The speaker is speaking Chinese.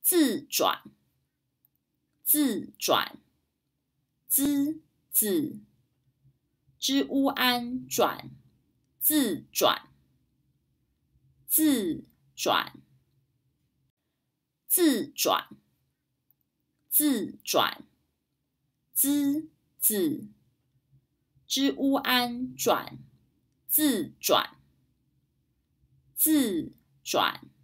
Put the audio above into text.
自转，自转，滋字，之乌安转，自转，自转，自转，自转，滋字，之乌安转，自转，自转。